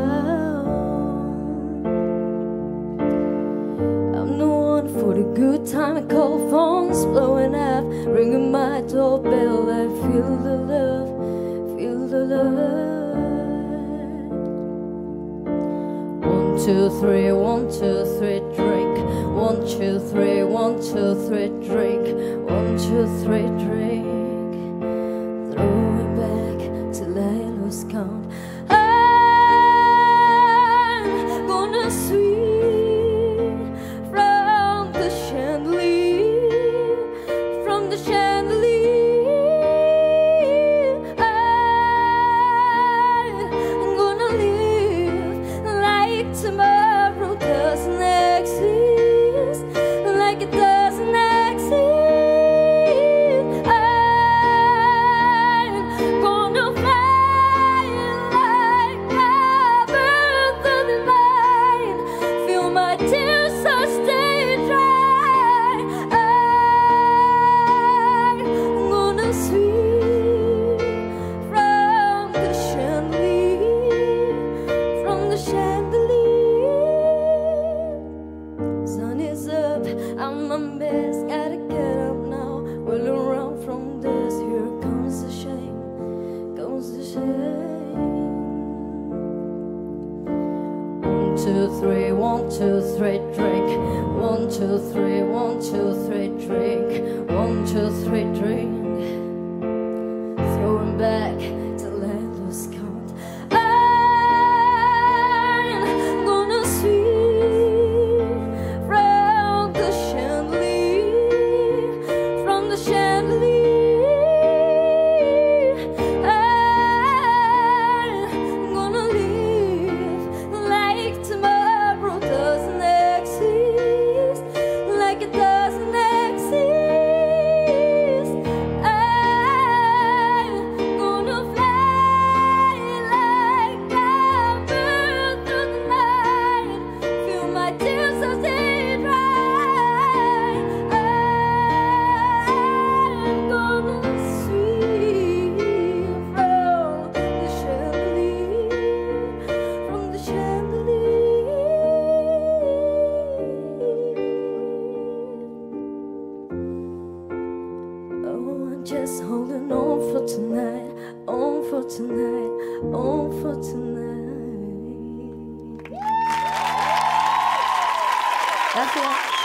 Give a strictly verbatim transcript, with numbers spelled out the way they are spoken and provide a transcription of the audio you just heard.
I'm the one for the good time. I call phones blowing up, ringing my doorbell. I feel the love, feel the love. One, two, three, one, two, three, drink. One, two, three, one, two, three, drink. One, two, three, drink. Throw it back till I lose count. I'm gonna swing from the chandelier, from the chandelier. I'm gonna live like tomorrow doesn't exist, like it doesn't exist. I'm gonna fly like a bird through the night, feel my tears so stay dry. I'm gonna swing from the chandelier, from the chandelier. Sun is up, I'm a mess, gotta get up now. Well, around from this, here comes the shame, comes the shame. One, two, three, one, two, three, drink. One, two, three, one, two, three, drink. One, two, three, drink. Throwing back till I lose count. I'm gonna swing from the chandelier, from the chandelier. I'm gonna live like tomorrow doesn't exist, like it doesn't exist. I'm gonna fly like a bird through the night, feel my tears as they dry. I'm gonna swing from the chandelier, from the chandelier. Oh, I'm just holding on for tonight, on for tonight, on for tonight. That's it.